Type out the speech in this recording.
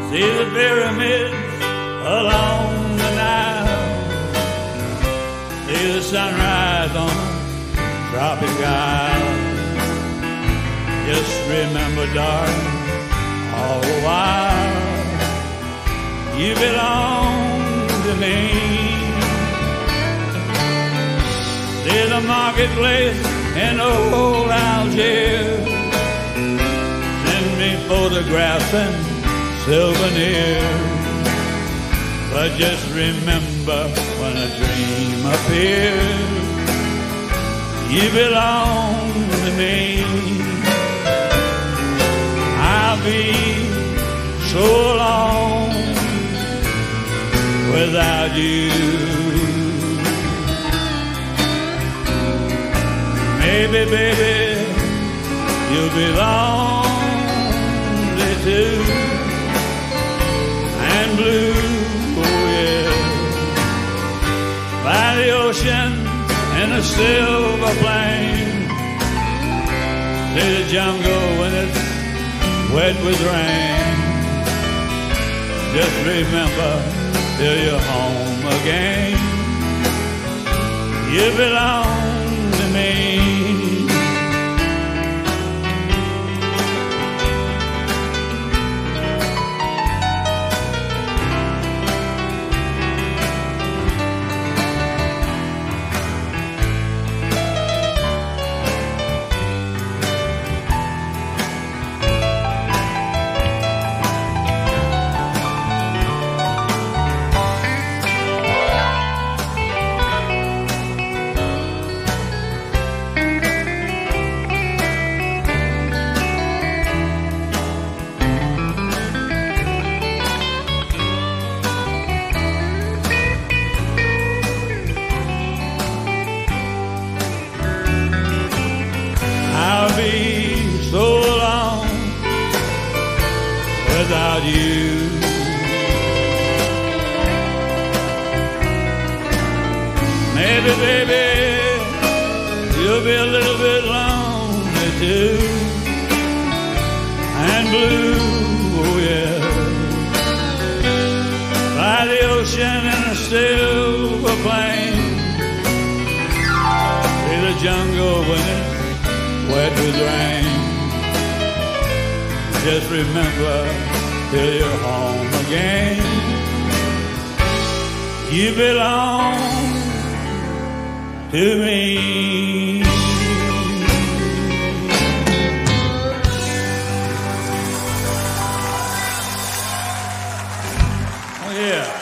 See the pyramids along the Nile. See the sunrise on a tropic isle. Just remember, darling, all the while you belong to me. See the marketplace in old Algiers. Send me photographs and souvenirs. But just remember, when a dream appears, you belong to me. I'll be so alone without you. Maybe, baby, you'll be lonely too, and blue, oh yeah, by the ocean in a silver plain. See the jungle when it's wet with rain. Just remember, till you're home again, you belong to me. I'll be so alone without you. Maybe, baby, you'll be a little bit lonely too, and blue, oh yeah, by the ocean in a silver plain. See the jungle when it's wet with rain. Just remember, till you're home again, you belong to me. Oh yeah.